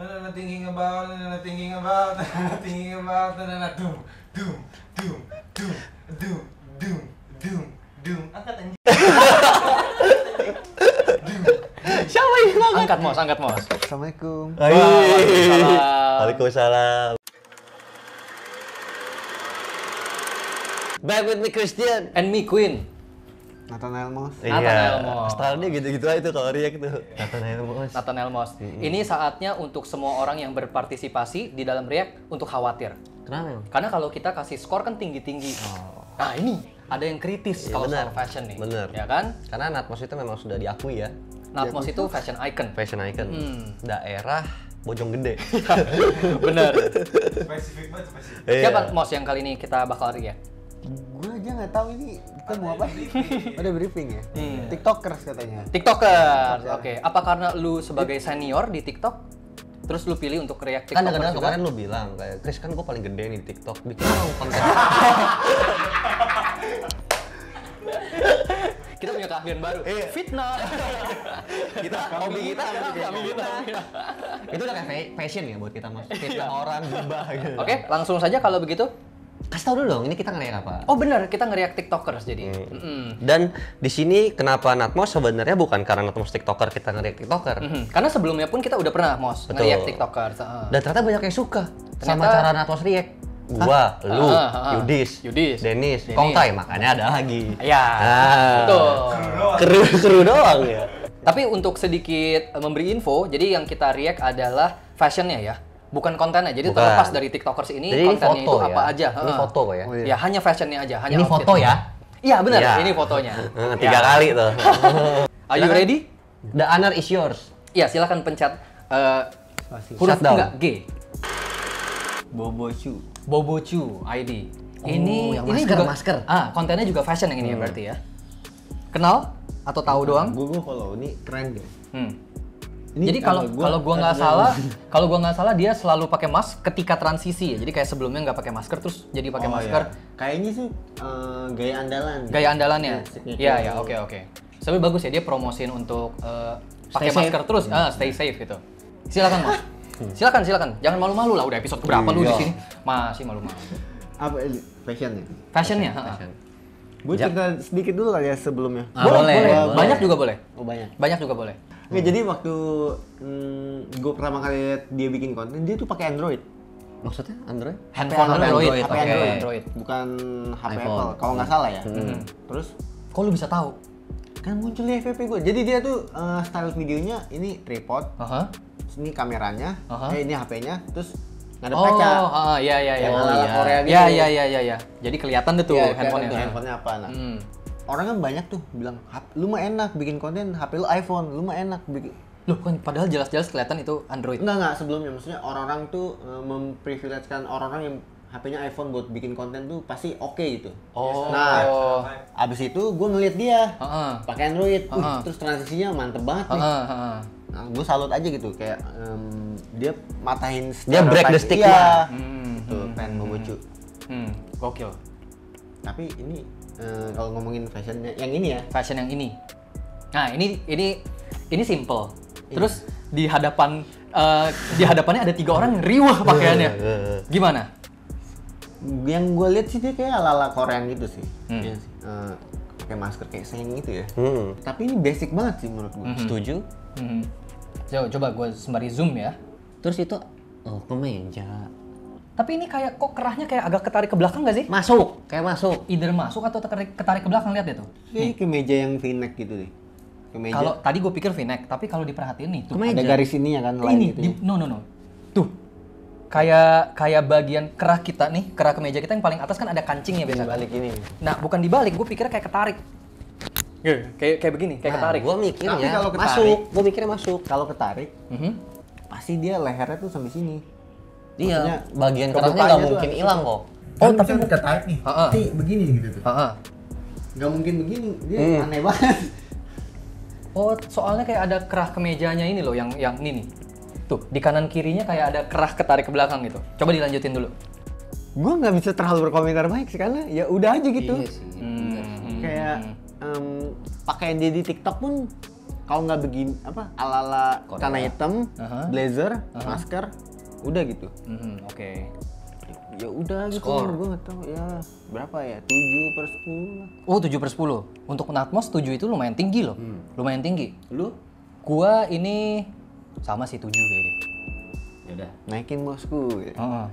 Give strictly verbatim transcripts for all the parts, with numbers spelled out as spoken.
thinking about, thinking about, thinking about, doom, doom, doom, doom, doom, doom, doom, doom. Angkat anjing. Siapa yang angkat? Angkat Mos, angkat Mos. Assalamualaikum. Waalaikumsalam. Waalaikumsalam. Back with me Christian And me Queen. Nathanael Mos. Nathanael Mos. Stylenya gitu-gitu aja tuh kalau React tuh. Nathanael Mos. Nathanael Mos. Ini saatnya untuk semua orang yang berpartisipasi di dalam React untuk khawatir. Kenapa? Karena kalau kita kasih skor kan tinggi-tinggi. Oh. Nah ini ada yang kritis Iya, kalau benar. soal fashion nih. Bener. Ya kan? Karena Natmos itu memang sudah diakui ya. Natmos itu fashion icon. Fashion icon. Hmm. Daerah Bojonggede. Bener. Spesifik banget, spesifik. Iya. Siapa Mos yang kali ini kita bakal React? Gue aja nggak tahu ini kita mau apa. Ada briefing ya. Hmm. TikTokers katanya. TikToker. Oke. Apa karena lu sebagai senior di TikTok, terus lu pilih untuk React Kan TikToker kadang-kadang juga? kemarin lu bilang kayak Chris kan gue paling gede nih di TikTok. Bikin dong konten. Kita punya keahlian baru. Fitnah. Kita hobi kita Kami kita. itu udah kayak fa- fashion ya buat kita mas. Fitnah orang gibah gitu. Oke, langsung saja kalau begitu. Kasih tau dulu dong, ini kita nge-react apa? Oh benar, kita nge-react TikTokers jadi. Hmm. Mm-mm. Dan di sini kenapa Natmos sebenarnya bukan karena Natmos TikToker kita nge-react TikToker. Mhm. Karena sebelumnya pun kita udah pernah Mos Betul. nge-react TikTokers. Heeh. Dan ternyata banyak yang suka sama Ternyata- cara Natmos react. Gua, lu, Ah, ah, ah. Yudis, Yudis, Denis, Denis. Kongtai, makanya ada lagi. Ya, Ah. betul. Keru keru doang ya. Tapi untuk sedikit eh, memberi info, jadi yang kita react adalah fashionnya ya, bukan kontennya. Jadi Bukan. terlepas dari TikTokers ini, Jadi ini kontennya foto itu ya. apa aja. Ini Heeh. foto kok ya. Oh, iya. Ya hanya fashionnya aja, hanya Ini outfit. foto ya. Iya benar, Iya. ini fotonya. Eh, Tiga Ya. kali tuh. Are you ready? The honor is yours. Iya, silakan pencet eh, huruf Shutdown. enggak G. Bobo Chu. Bobochu I D. Oh, ini yang ini masker, juga masker. Ah, kontennya juga fashion yang ini ya berarti ya. Kenal atau tahu doang? Gue gue follow ini keren deh. Hmm. Ini Jadi kalau apa, gua- kalau gua nggak apa- salah, kalau gua nggak salah dia selalu pakai mask ketika transisi ya. Jadi kayak sebelumnya nggak pakai masker terus jadi pakai Oh, masker. iya. Kayaknya sih eh, gaya andalan. Gaya andalannya. Iya, signature. Iya ya, oke oke. Tapi bagus ya dia promosiin untuk eh, pakai Stay masker safe. terus, ah, stay safe gitu. Silakan Mas. Silakan silakan. Jangan malu-malu lah udah episode berapa lu di Iya. sini masih malu-malu. Apa ini? Fashion ya? Fashionnya, ha-ha. Gue cerita sedikit dulu kali ya sebelumnya. Ah, boleh, boleh, boleh. boleh. Banyak juga boleh. Oh banyak. Banyak juga boleh. Nggak, jadi waktu hmm, gue pertama kali lihat dia bikin konten, dia tuh pakai Android. Maksudnya Android? Handphone H P Android, H P oke. Android. Android. Bukan H P iPhone. Apple, kalau nggak salah ya. Mhm. Terus Kok lu bisa tahu? kan muncul di F V P gue. Jadi dia tuh eh, style videonya ini tripod, Aha. ini kameranya, Aha. eh, ini H P-nya, terus ngadep Oh, kaca. ah, iya iya iya. Yang Oh, ala-ala iya. Korea gitu. Iya iya iya iya iya. Jadi kelihatan deh tuh Iya, kelihatan handphonenya. tuh handphonenya apa. Nah, Hmm. orang kan banyak tuh bilang, "Hap- lu mah enak bikin konten, H P lu iPhone, lu mah enak bikin." Loh, kan padahal jelas-jelas kelihatan itu Android. Enggak enggak sebelumnya, maksudnya orang-orang tuh eh, memprivilegekan orang-orang yang H P-nya iPhone buat bikin konten tuh pasti oke gitu. Oh. Nah, abis itu gue ngeliat dia Heeh. pakai Android, Wih, Heeh. terus transisinya mantep banget nih. Heeh, heeh. Nah, gue salut aja gitu, kayak em, dia matahin Dia break the stereotype. stigma. Iya. Hmm. Tuh, pengen bobocu. Hmm, gokil. Tapi ini eh, kalau ngomongin fashionnya, yang ini ya, Fashion yang ini. Nah, ini ini ini simple. Terus di hadapan eh, di hadapannya ada tiga orang yang riuh pakaiannya. Gimana? yang gue lihat sih dia kayak ala-ala Korean gitu sih. Hmm. Iya sih. Eh, pakai masker kayak seng gitu ya. Hmm. Tapi ini basic banget sih menurut gue. Setuju? Hmm. Coba, coba gue sembari zoom ya. Terus itu oh kemeja. Tapi ini kayak kok kerahnya kayak agak ketarik ke belakang nggak sih? Masuk, kayak masuk. Either masuk atau ketarik, ketarik ke belakang, lihat deh tuh. Kayak kemeja yang V-neck gitu deh. Kemeja. Kalau tadi gue pikir V-neck, tapi kalau diperhatiin nih, tuh Kemeja. ada garis ini ya kan lain ini, gitu. di, ya. no no no, tuh kayak kayak bagian kerah kita nih, kerah kemeja kita yang paling atas kan ada kancingnya biasa. Balik ini. Nah bukan dibalik, gue pikirnya kayak ketarik. Kayak kayak begini, kayak ketarik. Gue mikirnya Tapi kalau ketarik- masuk. Gue mikirnya masuk. Kalau ketarik, Mhm. pasti dia lehernya tuh sampai sini. Iya. Maksudnya, Bagian kerahnya kebukanya nggak tuh mungkin ada- hilang kok. Oh, tapi mau ketarik nih. Heeh. Pasti begini gitu tuh. Heeh. Nggak mungkin begini, dia Hmm. aneh banget. Oh, soalnya kayak ada kerah kemejanya ini loh, yang yang ini nih. Tuh, di kanan kirinya kayak ada kerah ketarik ke belakang gitu. Coba dilanjutin dulu. Gue nggak bisa terlalu berkomentar baik sih karena ya udah aja gitu. Iya sih. Hmm. Kayak em, pakaian dia di TikTok pun kalau nggak begini apa ala-ala Korea. celana hitam, Aha. blazer, Aha. masker, udah gitu. Mhm, oke. Ya udah gitu, Skor. gue nggak tahu ya berapa ya, tujuh per sepuluh lah. Oh, tujuh per sepuluh. Untuk Natmos tujuh itu lumayan tinggi loh. Lumayan tinggi. Lu? Gua ini sama sih tujuh kayaknya. Ya udah. Naikin bosku. Ya. Heeh.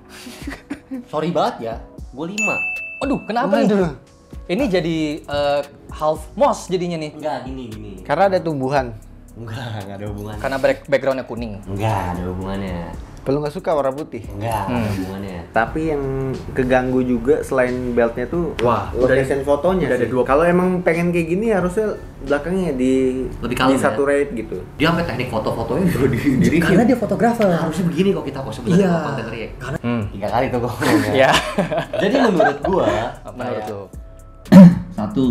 Sorry banget ya. Gue lima. Aduh, kenapa nih? Waduh. Ini jadi eh, half mos jadinya nih. Enggak, gini gini. Karena ada tumbuhan. Enggak, enggak ada hubungannya. Karena back- backgroundnya kuning. Enggak ada hubungannya. Kalau nggak suka warna putih. Enggak ada hubungannya. Tapi yang keganggu juga selain beltnya tuh, Wah, location fotonya udah ada sih. dua. Kalau emang pengen kayak gini harusnya belakangnya di Lebih kalem, di ya? saturate gitu. Dia sampai teknik foto-fotonya juga di, di review. Karena dia fotografer. Harusnya begini kok kita kok sebenarnya Iya. kalau konten creator. Karena Hmm. tiga kali tuh gue ngomong ya. Ya. Jadi menurut gua, Menurut kayak- lu. Satu,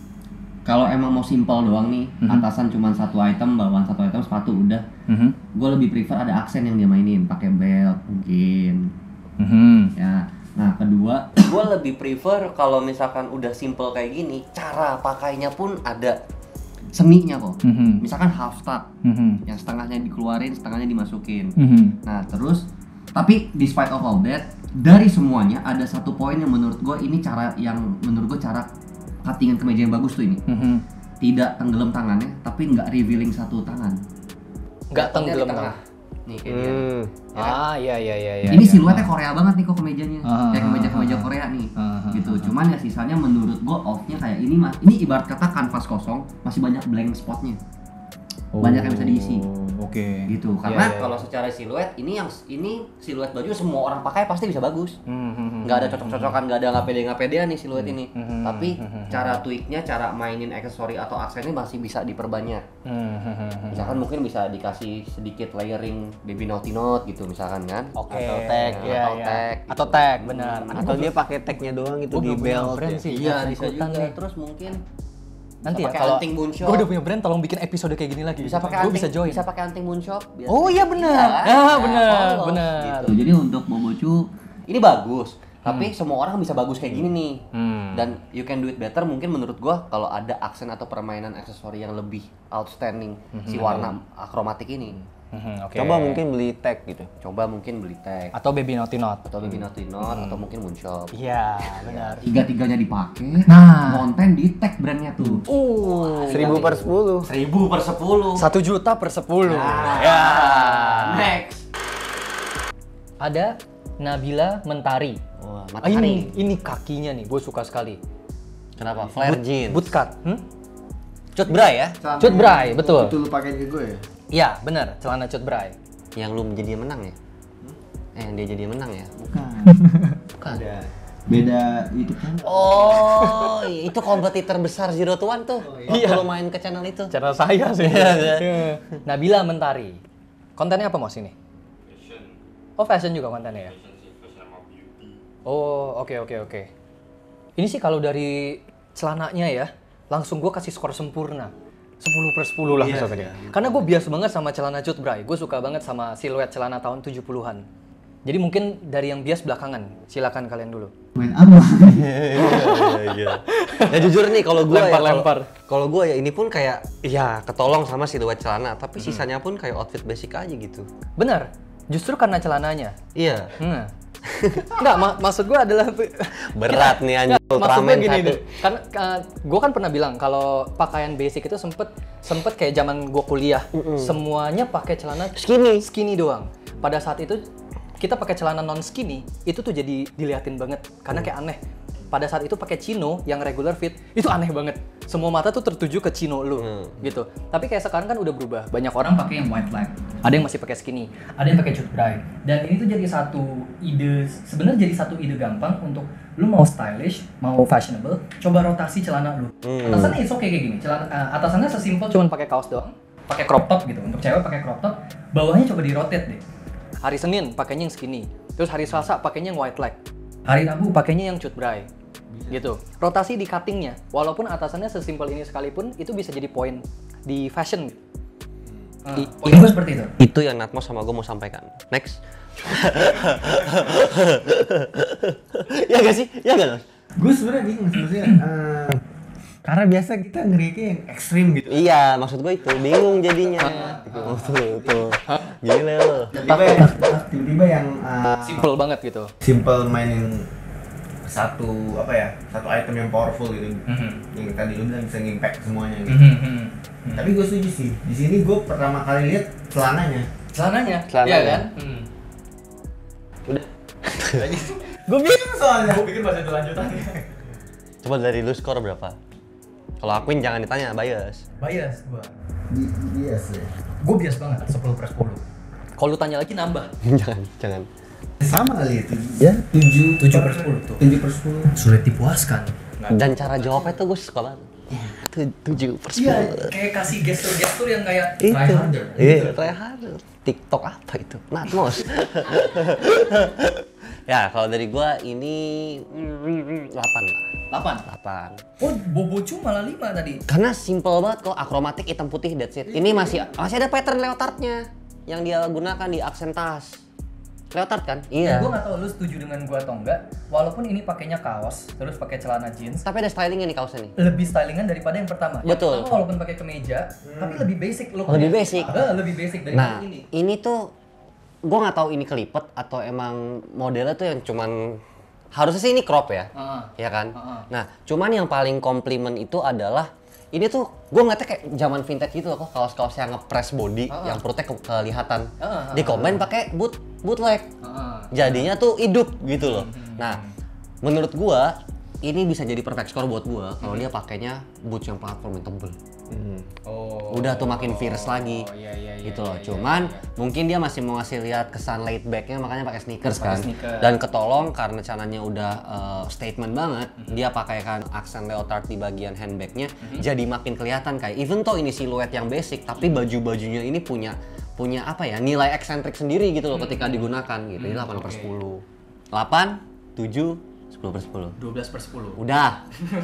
kalau emang mau simpel doang nih, atasan cuma satu item, bawaan satu item, sepatu udah. Mhm. Gue lebih prefer ada aksen yang dia mainin, pakai belt mungkin. Mhm. Ya. Nah kedua, gue lebih prefer kalau misalkan udah simple kayak gini, cara pakainya pun ada. seninya kok. Mhm. Misalkan half stack, Mhm. yang setengahnya dikeluarin, setengahnya dimasukin. Mhm. Nah terus, tapi despite of all that, dari semuanya ada satu poin yang menurut gue ini cara yang menurut gue cara cuttingan kemeja yang bagus tuh ini. Mhm. Tidak tenggelam tangannya, tapi nggak revealing satu tangan. Nggak Datangnya di tenggelam tengah. tengah. Nih kayak dia. Hmm. Ah, iya iya iya iya. ini iya. siluetnya Korea banget nih kok kemejanya, Ah, kayak kemeja-kemeja ah, Korea nih, ah, gitu. ah, Cuman ya sisanya menurut gua off-nya kayak ini mah, ini ibarat kata kanvas kosong, masih banyak blank spotnya, banyak yang bisa diisi, Oh, Oke. gitu. Iya, Karena iya. Kalau secara siluet ini yang ini siluet baju semua orang pakai pasti bisa bagus. Mhm. Nggak ada cocok-cocokan, nggak ada nggak pede nggak pedean nih siluet ini. Hmm. Tapi Hmm. cara tweaknya, cara mainin aksesori atau aksennya masih bisa diperbanyak. Mhm. Misalkan mungkin bisa dikasih sedikit layering baby naughty note gitu misalkan kan? Oke. Atau tag, Iya, atau iya. tag. Atau tag, benar. Atau dia pakai tagnya doang gitu Gua di belum punya belt. brand ya. sih. Iya Harus bisa ikutan juga. nih. Terus mungkin Nanti bisa ya pakai kalau anting moonshot. gue udah punya brand, tolong bikin episode kayak gini lagi. bisa pakai Gua anting, bisa join. bisa pakai anting moonshot. biar- Oh iya benar. Iya, Ah nah, benar, polos, benar. gitu. Tuh, jadi untuk Bobocu Ini bagus, tapi semua orang bisa bagus kayak gini nih. Hmm. Dan you can do it better mungkin menurut gua kalau ada aksen atau permainan aksesori yang lebih outstanding si warna akromatik ini. Mhm, oke. Coba mungkin beli tag gitu. Coba mungkin beli tag atau baby naughty not. atau baby naughty note atau mungkin moonshot. Iya, benar. tiga-tiganya dipakai, Nah. konten di tag brandnya tuh. Uh, Seribu per sepuluh. Seribu per sepuluh. satu juta per sepuluh. Nah. Ya. Next. Ada Nabila Mentari. Wah, Ah, ini matahari. ini kakinya nih, gue suka sekali. Kenapa? Flare jeans. Bootcut. Hmm? Cut bray ya? Cut bray, betul. Itu lu pakai ke gue ya? Iya, benar. Celana cut bray. Yang lu menjadi yang menang ya? Eh, yang dia jadi yang menang ya? Bukan. Bukan. Beda itu kan. Oh, itu kompetitor besar Zero to One tuh. Waktu Iya. lu main ke channel itu. Cara saya sih. Iya. Nabila Mentari. Kontennya apa Mos ini? Oh, fashion juga kontennya ya? Oh, oke oke oke. Ini sih kalau dari celananya ya, langsung gue kasih skor sempurna. sepuluh per sepuluh lah misalnya dia. Karena gue bias banget sama celana cut bray. Gue suka banget sama siluet celana tahun tujuh puluhan. Jadi mungkin dari yang bias belakangan. Silakan kalian dulu. Main apa? Iya. Ya jujur nih kalau gua ya Lempar-lempar. kalau- kalau gua ya ini pun kayak ya ketolong sama siluet celana, tapi sisanya pun kayak outfit basic aja gitu. Benar. Justru karena celananya. Iya. Hmm. Enggak, ma- maksud gue adalah Berat nih anjing Maksud gue Ultraman gini satu. deh, kan gue kan pernah bilang kalau pakaian basic itu sempet sempet kayak zaman gue kuliah, semuanya pakai celana Skinny. skinny doang. Pada saat itu kita pakai celana non skinny, itu tuh jadi diliatin banget karena kayak aneh. Pada saat itu pakai chino yang regular fit, itu aneh banget. Semua mata tuh tertuju ke chino lu, Hmm. gitu. Tapi kayak sekarang kan udah berubah. Banyak orang pakai yang white flag, ada yang masih pakai skinny, ada yang pakai cut bray. Dan ini tuh jadi satu ide, sebenarnya jadi satu ide gampang untuk lu mau stylish, mau fashionable, coba rotasi celana lu. Hmm. Atasannya it's okay kayak gini. Celana uh, atasannya sesimpel cuman pakai kaos doang, pakai crop top gitu. Untuk cewek pakai crop top, bawahnya coba di rotate deh. Hari Senin pakainya yang skinny, terus hari Selasa pakainya yang white leg, hari Rabu pakainya yang cut bray. Gitu. Rotasi di cuttingnya, walaupun atasannya sesimpel ini sekalipun, itu bisa jadi poin di fashion. Di, poin gue seperti itu. Itu yang Natmos sama gue mau sampaikan. Next. Ya gak sih? Ya gak, Mas? Gue sebenarnya bingung sebenarnya. eh, Karena biasa kita ngeriaknya yang ekstrim gitu. Iya, maksud gue itu bingung jadinya. Oh, tuh, tuh. Gila lo. Tiba-tiba yang, tiba-tiba yang uh, Simple banget gitu. simple mainin satu apa ya satu item yang powerful gitu. Mhm. Yang tadi lu bilang bisa ngimpact semuanya gitu. Mhm, mhm. Tapi gue setuju sih. Di sini gue pertama kali lihat celananya. Celananya, Celananya. iya kan? Hmm. Udah. Gue bingung soalnya. Gue pikir masih ada lanjutannya. Coba dari lu skor berapa? Kalau akuin jangan ditanya, bias. Bias gua. Iya sih. Gue bias banget, sepuluh per sepuluh. Kalau lu tanya lagi nambah. jangan, jangan. Sama kali itu. Ya, tujuh tujuh per sepuluh tuh. tujuh per sepuluh. Sulit dipuaskan. Dan cara jawabnya tuh gue suka banget. Ya, tujuh per Iya, sepuluh. kayak kasih gestur-gestur yang kayak Itu. try harder. Iya, try harder. TikTok apa itu? Natmos. Ya, kalau dari gua ini delapan lah. delapan. delapan. Oh, Bobocu malah lima tadi. Karena simple banget kok, akromatik hitam putih that's it. Ini masih masih ada pattern leotardnya yang dia gunakan di aksen tas. Leotard kan? Iya. Iya. Gue nggak tahu lu setuju dengan gua atau enggak. Walaupun ini pakainya kaos, terus pakai celana jeans, Tapi ada stylingnya nih kaosnya nih. lebih stylingan daripada yang pertama. Betul. Yang pertama walaupun pakai kemeja, tapi lebih basic look. Lebih basic. lebih basic dari Nah, ini. ini tuh gua nggak tahu ini kelipet atau emang modelnya tuh yang cuman harusnya sih ini crop ya. Heeh. Ya kan? Heeh. Nah, cuman yang paling komplimen itu adalah ini tuh gue ngeliatnya kayak zaman vintage gitu loh kok, kaos-kaos yang ngepres body, Uh-uh. yang perutnya ke- kelihatan. Uh-uh. Dikombain pakai boot bootleg. Heeh. Jadinya tuh hidup gitu loh. Nah, menurut gua ini bisa jadi perfect score buat gua kalau dia pakainya boots yang platform yang tebel. Oh. Udah tuh makin fierce lagi. Oh, iya, iya, iya, gitu loh. iya, iya, Cuman iya. mungkin dia masih mau ngasih lihat kesan laid back-nya makanya pakai sneakers Pakai kan. sneakers. Dan ketolong karena celananya udah uh, statement banget, dia pakaikan aksen leotard di bagian handbag-nya jadi makin kelihatan kayak even though ini siluet yang basic tapi baju-bajunya ini punya punya apa ya? Nilai eksentrik sendiri gitu loh ketika digunakan gitu. Ini delapan per oke. sepuluh. delapan, tujuh, sepuluh per sepuluh. dua belas per sepuluh. Udah.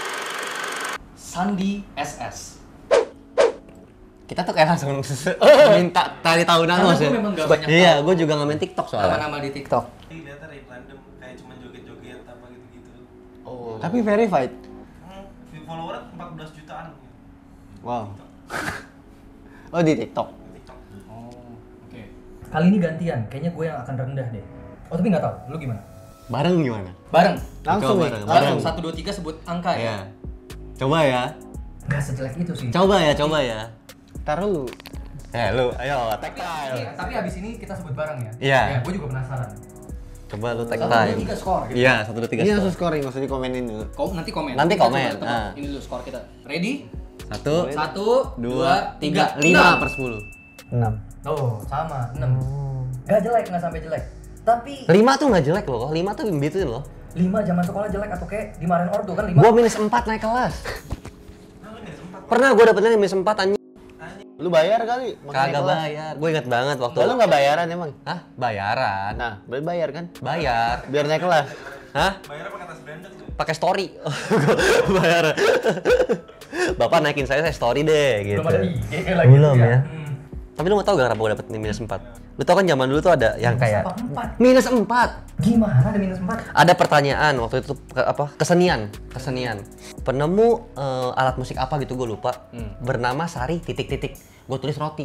Sandi S S. Kita tuh kayak langsung minta tali tahunan Karena Mas gua ya. memang gak banyak Iya, tahu. gue juga nggak main TikTok soalnya. Nama-nama di TikTok. Ini data rate random kayak cuma joget-joget apa gitu-gitu. Oh. Tapi verified. Hmm, follower empat belas jutaan. Wow. Oh di TikTok. TikTok. Oh, oke. Kali ini gantian, kayaknya gue yang akan rendah deh. Oh, tapi nggak tahu, lu gimana? Bareng gimana? Bareng. Langsung Coba nih. bareng. Bareng. Satu dua tiga sebut angka ya. Iya. Coba ya. Gak sejelek itu sih. Coba ya, coba ya. Taruh lu. Eh, lu ayo tag Tapi, time. tapi abis ini kita sebut bareng ya. Iya. Ya, gue juga penasaran. Coba lu tag Satu dua time. tiga skor. Gitu. Iya, satu dua tiga. Ini skor. langsung scoring, maksudnya dikomenin dulu. Kau nanti komen. Nanti Kita komen, coba tebak. ah. Ini dulu skor kita. Ready? Satu, Satu, dua, tiga, enam. lima per sepuluh. enam. Oh, sama, enam. Gak jelek, nggak sampai jelek. Tapi Lima tuh nggak jelek loh, lima tuh in between loh. lima zaman sekolah jelek atau kayak dimarahin ortu kan lima. Gua minus empat naik kelas. Pernah gua dapetnya minus empat anjing. Lu bayar kali? makanya Kagak kelas. bayar. Gua inget banget waktu. Lu nggak bayaran emang? Hah? Bayaran. Nah, berarti bayar kan? Bayar. Biar naik kelas. Hah? Bayarnya pakai tas branded tuh. Pakai story. Bayar. Bapak naikin saya, saya story deh gitu. Belum ada I G lagi. Belum gitu ya. Hmm. Tapi lu mau tau gak kenapa gue dapet minus empat? Lu tau kan zaman dulu tuh ada yang kayak Apa? Empat. minus empat. Gimana ada minus empat? Ada pertanyaan waktu itu ke, apa? Kesenian, kesenian. Penemu eh, alat musik apa gitu gue lupa. Bernama Sari titik-titik. Gue tulis roti.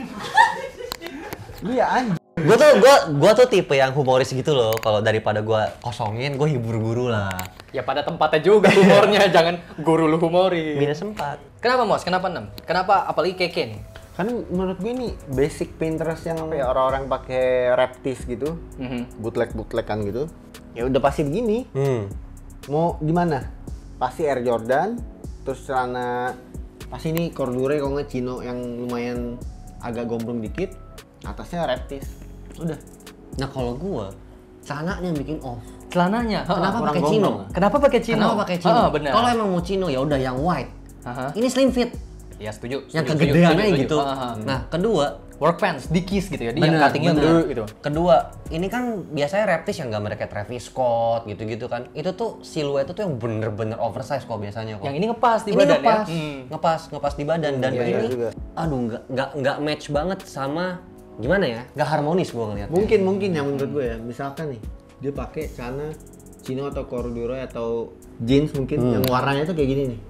Lu ya anjing. Gue tuh gue gue tuh tipe yang humoris gitu loh. Kalau daripada gue kosongin, gue hibur guru lah. Ya pada tempatnya juga humornya, jangan guru lu humori. Minus empat. Kenapa Mos? Kenapa enam? Kenapa apalagi keke nih? Kan menurut gue ini basic Pinterest yang apa ya, orang-orang pakai reptis gitu, Mhm. bootleg-bootlegan gitu. Ya udah pasti begini. Hmm. Mau gimana? Pasti Air Jordan, terus celana pasti ini Cordure kalau nggak Chino yang lumayan agak gombrong dikit, atasnya reptis. Udah. Nah kalau gue, celananya yang bikin off. Celananya. Kenapa kurang pakai gombrong. chino? Kenapa pakai chino? Kenapa pakai chino? Ah, benar. Kalau emang mau chino ya udah yang white. Aha. Ini slim fit. Ya setuju. Yang setuju, kegedean setuju, aja setuju. gitu. Ah, ah. Nah, kedua, Work pants, dikis gitu ya. Dia yang bener, cuttingnya bener. dulu gitu. Kedua, ini kan biasanya reptis yang gambarnya kayak Travis Scott gitu-gitu kan. Itu tuh siluetnya tuh yang bener-bener oversize kok biasanya kok. Yang ini ngepas di ini badan ngepas, ya. Hmm. ngepas, ngepas di badan dan iya, iya ini, juga. aduh nggak nggak nggak match banget sama gimana ya? Nggak harmonis gua ngeliatnya. Mungkin mungkin yang menurut gue ya, misalkan nih dia pakai celana Chino atau Cordure atau jeans mungkin Hmm. yang warnanya tuh kayak gini nih.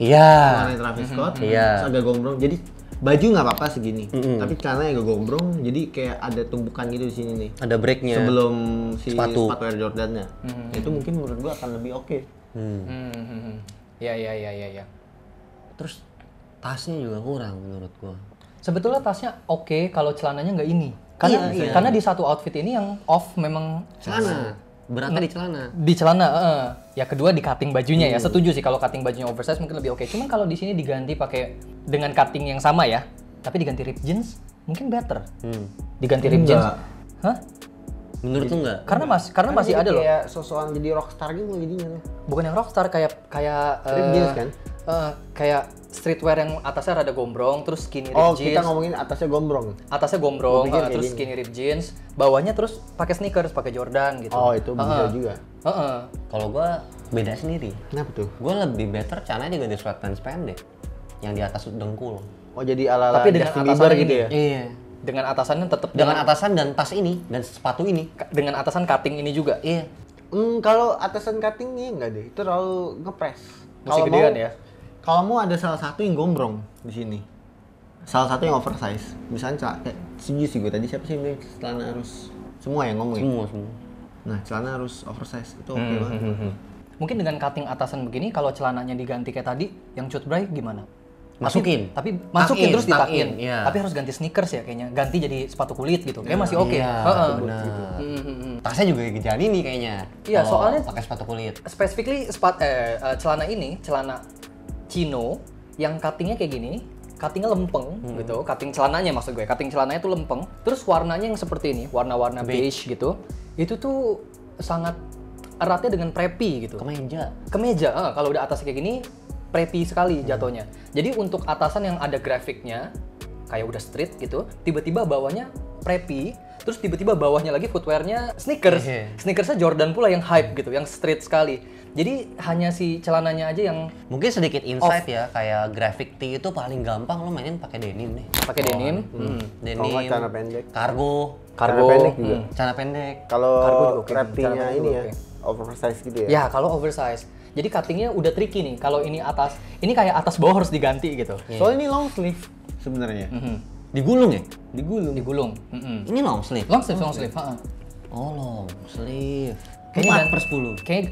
Iya. celananya Travis Scott, Iya. terus agak gombrong. Jadi baju nggak apa-apa segini, Mm-mm. tapi celananya agak gombrong, jadi kayak ada tumpukan gitu di sini nih. Ada breaknya. Sebelum si Sepatu. sepatu, Air Jordan-nya. Itu mungkin menurut gua akan lebih oke. Hmm. Hmm, hmm, hmm. Ya ya ya ya ya. Terus tasnya juga kurang menurut gua. Sebetulnya tasnya oke kalau celananya nggak ini. Karena Iya, iya. karena di satu outfit ini yang off memang Celana. Beratnya di celana. di celana. eh. Ya kedua di cutting bajunya ya. Setuju sih kalau cutting bajunya oversize mungkin lebih oke. Cuman kalau di sini diganti pakai dengan cutting yang sama ya, tapi diganti rip jeans mungkin better. Hmm. Diganti rip jeans. Enggak. Hah? Menurut lu enggak? Karena mas karena masih ada loh. Kayak sosokan jadi rockstar gitu jadinya tuh. Bukan yang rockstar kayak kayak Rip eh, jeans kan? eh, kayak streetwear yang atasnya rada gombrong terus skinny rip Oh, jeans. kita ngomongin atasnya gombrong. Atasnya gombrong, Gua pikir eh, kayak terus gini. skinny rip jeans, bawahnya terus pakai sneakers, pakai Jordan gitu. Oh, itu bisa Heeh. juga. Heeh. Kalau gua beda sendiri. Kenapa tuh? Gua lebih better celananya diganti sweatpants pendek. Yang di atas dengkul. Oh, jadi ala-ala Tapi dengan Justin atasannya Bieber gitu ini. ya? Iya. Dengan atasannya tetap Dengan atasan dan tas ini dan sepatu ini. dengan atasan cutting ini juga. Iya. Hmm, kalau atasan cuttingnya enggak deh, itu terlalu ngepres. Mesti Kalau gedean mau- ya. Kalau mau ada salah satu yang gombrong di sini. Salah satu yang oversize. Misalnya celana, kayak setuju sih gue tadi siapa sih yang bilang celana harus semua yang ngomong ya? Semua semua. Nah, celana harus oversize. Itu oke Hmm, banget. hmm, hmm. Mungkin dengan cutting atasan begini kalau celananya diganti kayak tadi yang cut bray gimana? Masukin. Tapi, tapi Tuck masukin in, terus tuck ditakin. in, iya. Tapi harus ganti sneakers ya kayaknya. Ganti jadi sepatu kulit gitu. Kayak masih oke. Iya, Heeh. benar. Hmm, hmm, hmm. Tasnya juga gejani nih kayaknya. Iya, Kalau soalnya- pakai sepatu kulit. Specifically sepat eh, eh, celana ini, celana chino yang cuttingnya kayak gini, cuttingnya lempeng gitu, cutting celananya maksud gue, cutting celananya tuh lempeng, terus warnanya yang seperti ini, warna-warna beige gitu, itu tuh sangat eratnya dengan preppy gitu. Kemeja. Kemeja, eh, kalau udah atasnya kayak gini, preppy sekali jatuhnya. Jadi untuk atasan yang ada grafiknya, kayak udah street gitu, tiba-tiba bawahnya preppy, terus tiba-tiba bawahnya lagi footwearnya sneakers. Iya. Sneakersnya Jordan pula yang hype gitu, yang street sekali. Jadi hanya si celananya aja yang Mungkin sedikit insight ya, kayak graphic tee itu paling gampang lo mainin pakai denim nih. pakai denim. Hmm. Kalau Denim, nggak celana pendek. kargo, Kargo. Celana pendek juga. Hmm. celana pendek. Kalau Kargo juga oke. craftingnya Celana pendek ini juga ya, oke. oversize gitu ya. Ya, kalau oversize. Jadi cuttingnya udah tricky nih. Kalau ini atas, ini kayak atas bawah harus diganti gitu. Soalnya ini long sleeve sebenarnya. Mhm. Digulung ya? Digulung. Digulung. Mhm. Ini long sleeve. Long sleeve, long sleeve. ha-ha. Oh, long sleeve. Kayaknya empat gan- per sepuluh. Kayak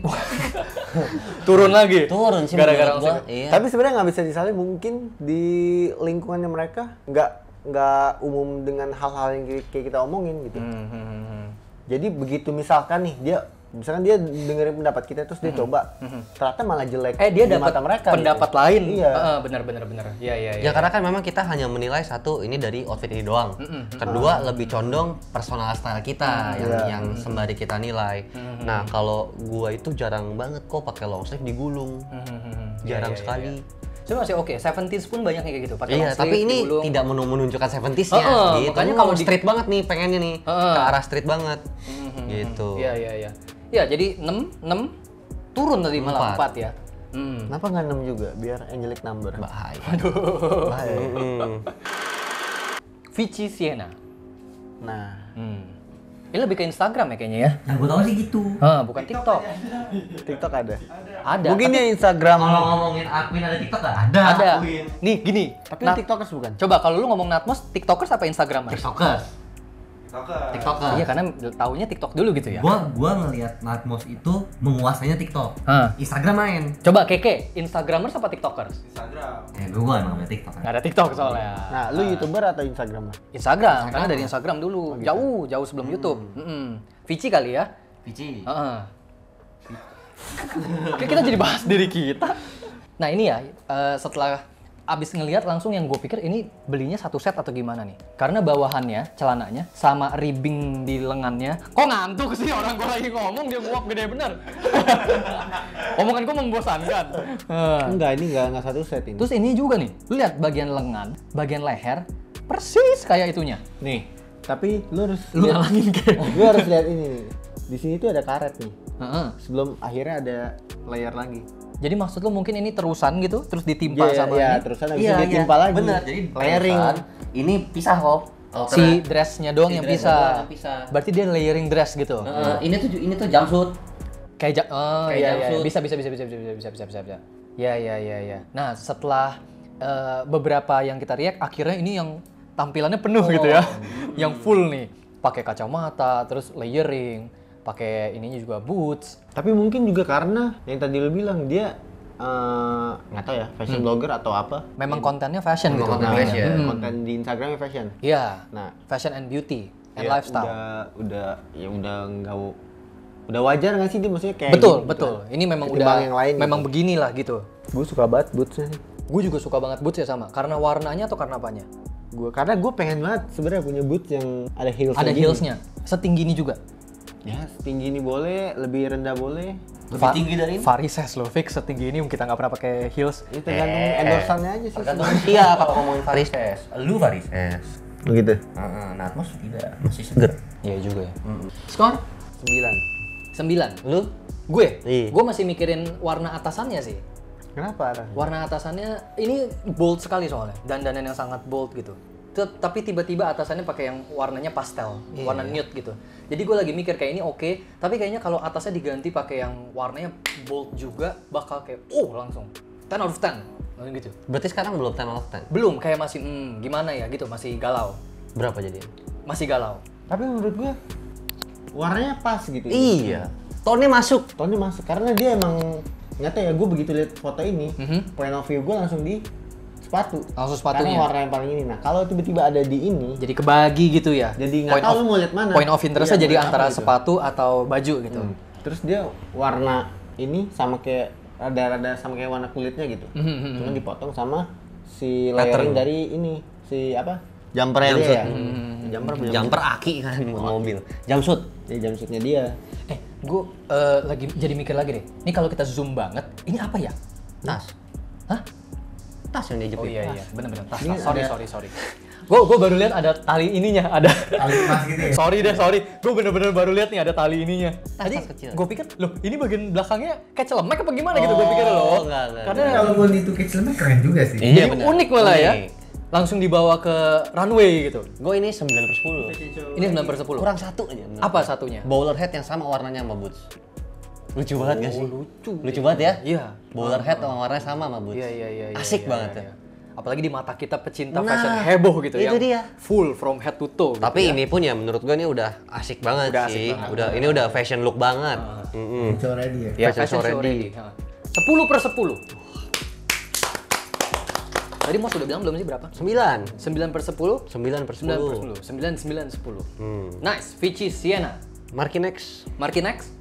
turun lagi. Turun sih gara-gara menurut gua. long sleeve. Iya. Tapi sebenarnya nggak bisa disalin, mungkin di lingkungannya mereka nggak nggak umum dengan hal-hal yang kayak kita omongin gitu. Hmm, hmm, hmm, hmm. Jadi begitu misalkan nih dia misalkan dia dengerin pendapat kita terus dia coba, ternyata malah jelek Eh dia di dapat mata mereka. pendapat gitu. lain. Iya. Heeh, benar benar benar. Iya iya iya. Ya karena kan memang kita hanya menilai satu ini dari outfit ini doang. Kedua lebih condong personal style kita yang Iya. yang sembari kita nilai. Nah kalau gua itu jarang banget kok pakai long sleeve digulung. Hmm, hmm, hmm, hmm. Jarang Iya, iya, sekali. iya. Cuma masih oke. Seventies pun banyak kayak gitu. Pakai Iya, long tapi sleeve, ini digulung. tidak menu- menunjukkan seventies-nya Heeh, gitu. makanya Ini kalau mau di- street banget nih pengennya nih. Heeh. Ke arah street banget. Mhm. Gitu. Iya iya iya. Ya jadi enam enam turun tadi malah Empat. empat ya. Hmm. Kenapa nggak enam juga? Biar angelic number. Bahaya. Bahaya. Mm. Vici Siena. Nah, Hmm. Ini lebih ke Instagram ya kayaknya ya. Nah, gue tau sih gitu. Hah, bukan TikTok. TikTok ada. Ada. Mungkin tapi- ya Instagram. Kalau ngomongin akun ada TikTok nggak? Ada. ada. Akun. Nih gini. Tapi Nah, TikTokers bukan? coba kalau lu ngomong Natmos, TikTokers apa Instagramers? TikTokers. TikToker. TikTokers. Iya karena taunya TikTok dulu gitu ya. Gua gua ngelihat Natmos itu menguasainya TikTok. Hah. Instagram main. Coba Keke, Instagramers apa TikTokers? Instagram. Eh, gua emang ada TikTok. Nggak ada TikTok soalnya. Nah, lu YouTuber atau Instagramer? Instagram, karena dari Instagram dulu. Jauh, jauh sebelum YouTube. Mm-mm. Vici kali ya. Vici. Heeh. Oke, kita jadi bahas diri kita. Nah ini ya, eh, setelah abis ngelihat langsung yang gue pikir ini belinya satu set atau gimana nih? Karena bawahannya, celananya, sama ribbing di lengannya. Kok ngantuk sih orang gue lagi ngomong, dia nguap gede bener. Omongan gue membosankan. Eh, Enggak, ini enggak enggak satu set ini. Terus ini juga nih, lu lihat bagian lengan, bagian leher, persis kayak itunya. nih, tapi lu harus Lu lihat- ngalangin kayak. lu harus lihat ini nih. Di sini tuh ada karet nih. Heeh. Sebelum akhirnya ada layer lagi. Jadi maksud lu mungkin ini terusan gitu, terus ditimpa Iya, sama iya, ini? terusan habis itu ditimpa lagi. Bener, jadi layering. terusan, ini pisah kok. Si dressnya doang Si yang dressnya bisa. doang yang pisah. Berarti dia layering dress gitu. Eh, ini tuh ini tuh jumpsuit. Kayak ja- oh Kayak iya, iya jumpsuit. bisa bisa bisa bisa bisa bisa bisa bisa bisa. bisa. Ya, ya, ya, ya. Nah, setelah uh, beberapa yang kita react, akhirnya ini yang tampilannya penuh gitu ya. Yang full nih. Pakai kacamata, terus layering, pakai ininya juga boots. Tapi mungkin juga karena yang tadi lu bilang dia eh, nggak tahu ya fashion blogger atau apa. Memang kontennya fashion Memang gitu. konten namanya. fashion. Hmm. Konten di Instagramnya fashion. Iya. Nah, Fashion and beauty and ya lifestyle. Udah, udah, ya udah nggak, udah wajar nggak sih dia maksudnya kayak. Betul, gitu betul. kan. Ini memang Ketimbang udah yang lain memang gitu. beginilah gitu. Gue suka banget bootsnya sih. Gue juga suka banget boots ya sama. Karena warnanya atau karena apanya? Gue karena gue pengen banget sebenarnya punya boots yang ada heels. Ada heelsnya. Setinggi ini juga. Ya setinggi ini boleh, lebih rendah boleh. Lebih tinggi dari ini? Varises loh, fix setinggi ini kita nggak pernah pakai heels. Itu tergantung Eh, endorsannya aja sih. Tergantung usia kalau ngomongin varises. Lu varises. Begitu. Heeh, nah Atmos tidak, masih seger. Iya juga ya. Skor? Sembilan. sembilan. Lu? Gue? Iya. Gue masih mikirin warna atasannya sih. Kenapa ada? Warna atasannya ini bold sekali soalnya. Dandanan yang sangat bold gitu. T- Tapi tiba-tiba atasannya pakai yang warnanya pastel, warna nude gitu. Jadi gue lagi mikir kayak ini oke, tapi kayaknya kalau atasnya diganti pakai yang warnanya bold juga bakal kayak oh langsung ten out of ten. Langsung gitu. Berarti sekarang belum ten out of ten? Belum, kayak masih hmm, gimana ya gitu, masih galau. Berapa jadi? Masih galau. Tapi menurut gue warnanya pas gitu. Iya. Tone masuk. Tone masuk karena dia emang nggak tahu ya, gue begitu lihat foto ini, Mhm. point of view gue langsung di sepatu. Langsung sepatunya. Karena warna yang paling ini. Nah kalau tiba-tiba ada di ini, Jadi kebagi gitu ya. jadi nggak Point tahu of- lu mau lihat mana. Point of interestnya Iya, jadi mau lihat antara apa gitu. sepatu atau baju gitu. Hmm. Terus dia warna ini sama kayak rada-rada sama kayak warna kulitnya gitu. Mhm. Cuman dipotong sama si Pattern. layering dari ini, si apa? Jumpernya dia Jumpsuit. ya. Hmm. Jumper, apa Jumper aki kan buat mobil. Jumpsuit. Ya jumpsuitnya dia. Eh, gue lagi jadi mikir lagi deh. Ini kalau kita zoom banget, ini apa ya? Tas. Hah? Tas yang dia Oh jepit. iya iya, bener-bener. Tas, Ini tas. Sorry ada- sorry sorry. Gue gue baru lihat ada tali ininya, ada. Tali emas gitu ya? Sorry deh sorry. Gue bener-bener baru lihat nih ada tali ininya. Tas- Tadi tas kecil. gue pikir, loh ini bagian belakangnya kayak celemek apa gimana gitu gue pikir loh. Oh, enggak, enggak, Karena Kalaupun itu kecilnya keren juga sih. Iya, jadi bener. unik malah ya. Unik. Langsung dibawa ke runway gitu. Gue ini sembilan per sepuluh. Ini sembilan per sepuluh. Kurang satu aja. menurut Apa gua. satunya? Bowler head yang sama warnanya sama boots. Lucu banget gak sih? Oh, lucu. Lucu banget ya? Iya. Bowler head sama warnanya sama sama boots. Iya iya iya. iya, Asik iya, banget iya, ya. iya. Apalagi di mata kita pecinta Nah, fashion heboh gitu itu yang dia. full from head to toe. gitu Tapi ya. ini pun ya menurut gue ini udah asik banget Udah asik sih. banget. Udah ini udah fashion look banget. Mm-mm. Show ready ya. ya, fashion fashion show show ready. ready. Ha. sepuluh per sepuluh. Tadi Mos udah bilang belum sih berapa? Sembilan. sembilan per sepuluh? Sembilan per sembilan per sepuluh. sepuluh. sembilan, sembilan, sepuluh. Hmm. Nice. Vici Siena. Markinex. Markinex.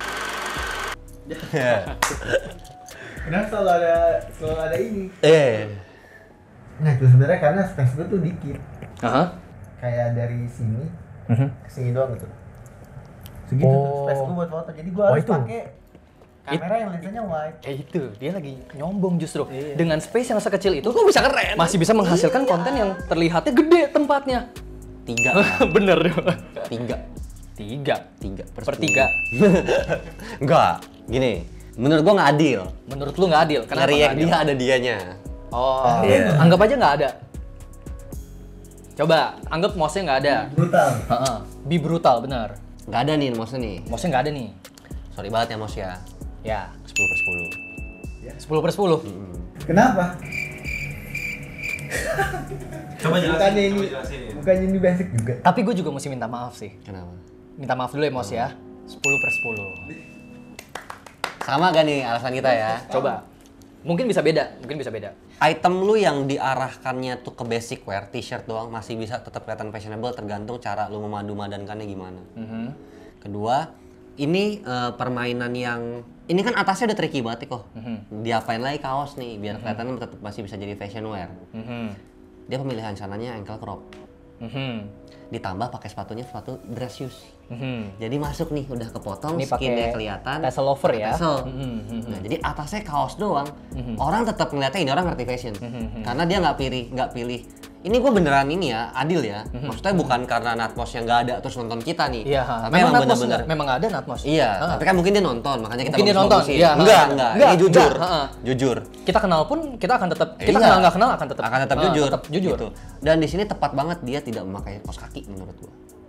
Kenapa selalu ada selalu ada ini? Eh. Nah itu sebenarnya karena space gue tuh dikit. Aha. Kayak dari sini Mhm. ke sini doang gitu. Segitu tuh Oh. space gue buat foto. Jadi gue Oh, harus itu. pakai kamera yang lensanya wide. Eh itu, dia lagi nyombong justru. Dengan space yang sekecil itu, Kok bisa keren? masih bisa menghasilkan konten yang terlihatnya gede tempatnya. Tiga. Bener. Tiga. Tiga. Tiga per, Per sepuluh. tiga. Enggak. Gini. Menurut gua nggak adil. Menurut lu nggak adil? Kenapa Nge-react nggak adil? dia ada dianya. Oh, Iya. anggap aja nggak ada. Coba, anggap mouse-nya nggak ada. Brutal. Heeh. Be brutal, benar. Nggak ada nih maksudnya nih. Mouse-nya nggak ada nih. Sorry banget ya Mos ya. Ya, Sepuluh per sepuluh. sepuluh per sepuluh. Kenapa? Coba jelasin, Bukannya ini, coba jelasin. bukannya ini basic juga. Tapi gue juga mesti minta maaf sih. Kenapa? Minta maaf dulu ya, Mos ya. sepuluh per sepuluh. Sama gak nih alasan kita ya? Coba. Mungkin bisa beda, mungkin bisa beda. Item lu yang diarahkannya tuh ke basic wear, t-shirt doang masih bisa tetap kelihatan fashionable tergantung cara lu memadu-madankannya gimana. Mhm. Kedua, ini eh, permainan yang ini kan atasnya udah tricky banget nih kok. Mhm. Diapain lagi kaos nih biar kelihatan tetap masih bisa jadi fashion wear. Mhm. Dia pemilihan sananya ankle crop. Mhm. Ditambah pakai sepatunya sepatu dress shoes. Mhm. Jadi masuk nih udah kepotong, Ini skinnya pakai kelihatan. tassel over pakai ya? tassel. Mhm, mhm. Nah jadi atasnya kaos doang. Mhm. Orang tetap ngeliatnya ini orang ngerti fashion. Mhm. Karena dia nggak pilih nggak pilih. Ini gue beneran ini ya adil ya. Maksudnya bukan karena Natmos yang nggak ada terus nonton kita nih. Mhm. Iya, ha. Tapi memang emang Natmos bener-bener. nggak- memang nggak ada Natmos. Iya, Ha. tapi kan mungkin dia nonton, makanya kita Mungkin dia nonton, bagus-bagusin. iya, ha. Enggak, enggak, Enggak, ini jujur. enggak, ha. Jujur. Kita kenal pun kita akan tetap kita Iya. kenal nggak kenal akan tetap akan tetap ha, jujur. tetap jujur. Gitu. Dan di sini tepat banget dia tidak memakai kaos kaki menurut gua.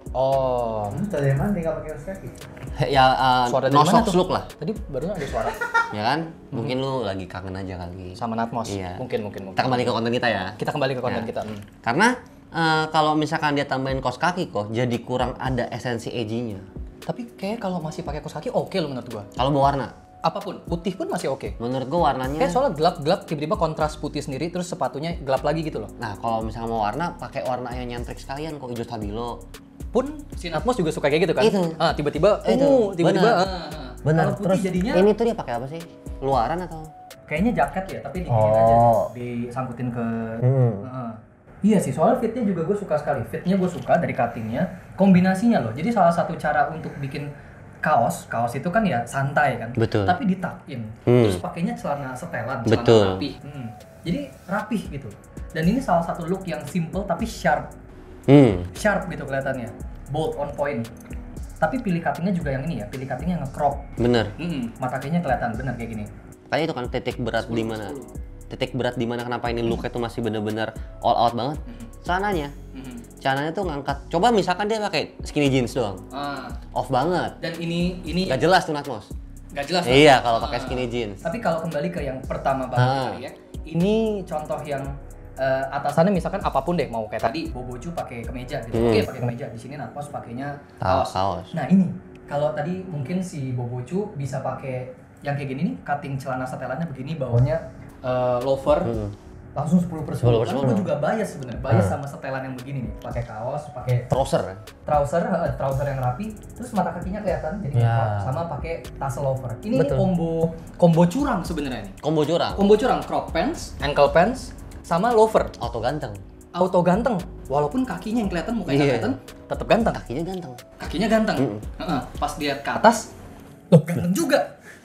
Oh. Hmm, tadi mana tinggal pakai kaos kaki? Ya uh, Suara dari no mana socks tuh? look lah. Tadi barusan ada suara Ya kan? Mungkin lu lagi kangen aja kali. sama Natmos. Iya. Mungkin mungkin mungkin. Kita kembali ke konten kita ya. Kita kembali ke konten Ya. kita. Hmm. Karena eh, kalau misalkan dia tambahin kaos kaki kok, jadi kurang ada esensi edgy-nya. Tapi kayak kalau masih pakai kaos kaki oke loh menurut gua. Kalau berwarna, Apapun, putih pun masih oke. menurut gua warnanya. Kayak soalnya gelap-gelap tiba-tiba kontras putih sendiri terus sepatunya gelap lagi gitu loh. Nah, kalau misalnya mau warna, pakai warna yang nyentrik sekalian kok, hijau stabilo. Pun si Natmos juga suka kayak gitu kan. Itu. Ah, tiba-tiba Itu, ungu, tiba-tiba benar. ah, ah. Benar. Kalau putih jadinya ini tuh dia pakai apa sih? Luaran atau? kayaknya jaket ya, tapi diginiin Oh. aja, disangkutin ke. Hmm. Heeh. Iya sih, soalnya fitnya juga gue suka sekali. Fitnya gue suka dari cuttingnya, kombinasinya loh. Jadi salah satu cara untuk bikin kaos, kaos itu kan ya santai kan. Betul. Tapi dituck-in. Hmm. Terus pakainya celana setelan, celana Betul. rapih. Hmm. Jadi rapih gitu. Dan ini salah satu look yang simple tapi sharp. Hmm. Sharp gitu kelihatannya. Bold, on point. Tapi pilih cuttingnya juga yang ini ya, pilih cuttingnya yang nge-crop. Bener. Hmm. Mata kakinya kelihatan bener kayak gini. Kayak itu kan titik berat di mana? Titik berat di mana kenapa ini looknya tuh masih bener-bener all out banget? Celananya. Celananya tuh ngangkat. Coba misalkan dia pakai skinny jeans doang. Ah. Off banget. Dan ini ini Gak jelas tuh Natmos. nggak jelas lah. Iya, kalau pakai Ah. skinny jeans. Tapi kalau kembali ke yang pertama banget Ah. tadi ya, ini contoh yang eh, atasannya misalkan apapun deh, mau kayak tadi Boboju pakai kemeja gitu. Hmm. Oke, pakai kemeja. Di sini Natmos pakainya Ah, kaos. kaos. Nah, ini kalau tadi mungkin si Boboju bisa pakai yang kayak gini nih, cutting celana setelannya begini, bawahnya eh, loafer. Hmm. Langsung sepuluh per sepuluh. sepuluh per Karena sepuluh. gue juga bias sebenarnya, bias Ah. sama setelan yang begini nih, pakai kaos, pakai Trouser kan? trouser, eh, trouser yang rapi, terus mata kakinya kelihatan jadi Ya. ngepot, sama pakai tassel loafer. Ini, ini Betul. combo combo curang sebenarnya nih. Combo curang. Combo curang, crop pants, ankle pants, sama loafer. Auto ganteng. Auto ganteng, walaupun kakinya yang kelihatan, mukanya nggak Iya. kelihatan, tetap ganteng. Kakinya ganteng. Kakinya ganteng. Mm. Heeh, pas lihat ke atas, loh ganteng juga.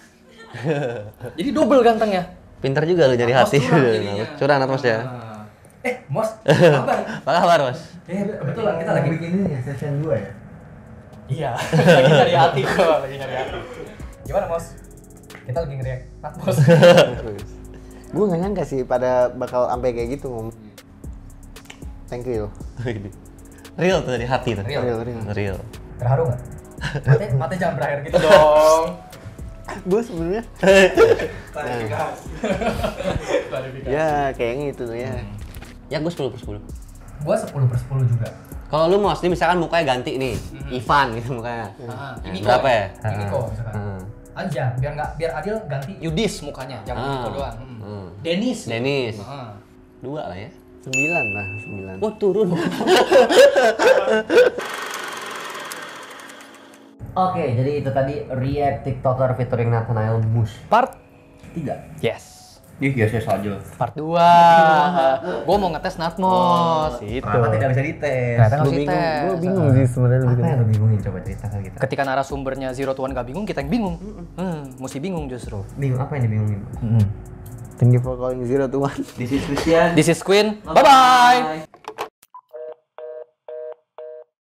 Jadi double gantengnya. Pintar juga lu nyari Natmos hati. curang jadinya. Curang Natmos ya. Ah. Eh, Mos, apa? Apa kabar, Mas? Eh, kebetulan kita lagi bikin ini ya, session dua ya? Iya, lagi nyari hati kok, lagi nyari hati. Gimana, Mos? Kita lagi ngeriak Natmos. Gue gak nyangka sih pada bakal sampai kayak gitu ngomong. Thank you. Real tuh dari hati tuh. Real. Real, real. Real. Terharu nggak? Mate, mate jangan berakhir gitu dong. Gue sebenarnya Klarifikasi. Klarifikasi. ya kayaknya itu tuh ya. Ya gue sepuluh per sepuluh. Gua sepuluh per sepuluh juga. Kalau lu Mos, ini misalkan mukanya ganti nih. Ivan gitu mukanya. Ah, Nah, ini berapa ya? Ini kok misalkan. Hmm. Aja, biar nggak biar adil ganti Yudis mukanya, jangan Ah. Niko doang. Hmm. Hmm. Denis. Dennis. Ah. Dua lah ya. Sembilan lah, sembilan. Oh turun. Oke, jadi itu tadi react TikToker featuring Nathanael Bush. Part tiga. Yes. Ih, biasa saja. Part dua. Gua mau ngetes Natmos. Itu. Ternyata tidak bisa dites. Ternyata nggak Gue bisa bingung, tes. gue bingung sih sebenarnya Apa bikin. yang lu bingungin coba cerita ke kita? Ketika narasumbernya Zero to One gak bingung, kita yang bingung. Hmm, mesti bingung justru. Bingung apa yang dibingungin? Thank you for calling zero to one. This is Christian. This is Queen. Bye bye.